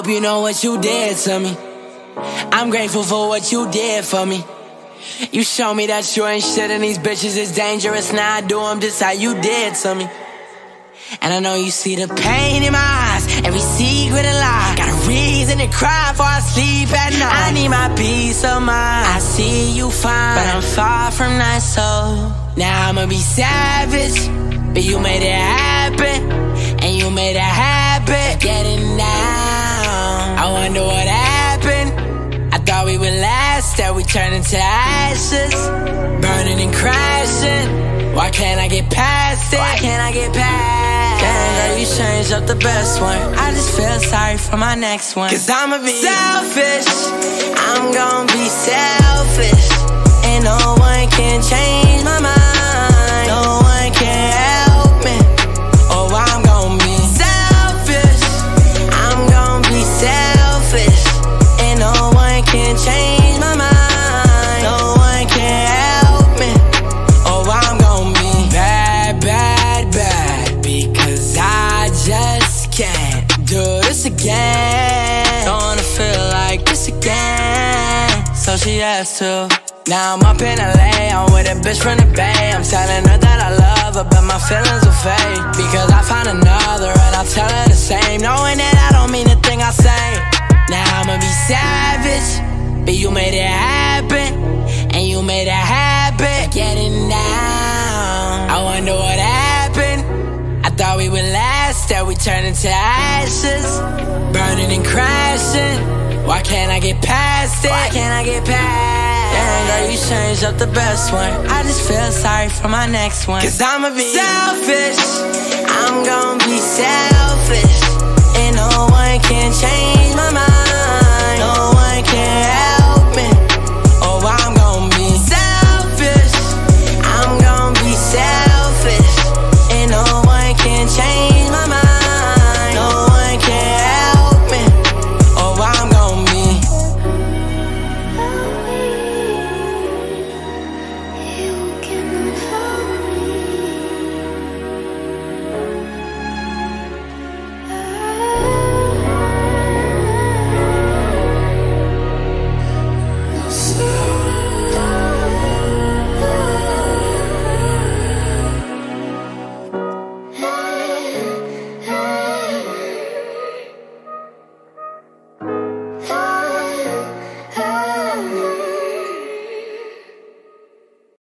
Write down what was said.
hope you know what you did to me. I'm grateful for what you did for me. You show me that you ain't shit and these bitches is dangerous. Now I do them just how you did to me. And I know you see the pain in my eyes, every secret and lie. Got a reason to cry before I sleep at night. I need my peace of mind. I see you fine, but I'm far from nice, so now I'ma be savage. But you made it happen, and you made a habit getting down. I wonder what happened. I thought we would last, that we turned into ashes, burning and crashing. Why can't I get past it? Why can't I get past it? Damn, girl, you changed up the best one. I just feel sorry for my next one. Cause I'ma be selfish, I'm gonna be selfish, and no one can change my mind. No one can help me. Oh, I'm gonna be selfish, I'm gonna be selfish, and no one can change my mind. No one can help me. Oh, I'm gonna be bad, bad, bad, because I just can't do this again. Don't wanna feel like this again. So she has to. Now I'm up in LA, I'm with a bitch from the Bay. I'm telling her that I love her, but my feelings will fade, because I found another and I'll tell her the same, knowing that I don't mean the thing I say. Now I'ma be savage, but you made it happen, and you made a habit getting down. I wonder what happened. I thought we would last, that we turned into ashes, burning and crashing. Why can't I get past it? Why can't I get past it? Damn, girl, you changed up the best one. I just feel sorry for my next one. Cause I'ma be selfish, I'm gonna be selfish, and no one can change my mind.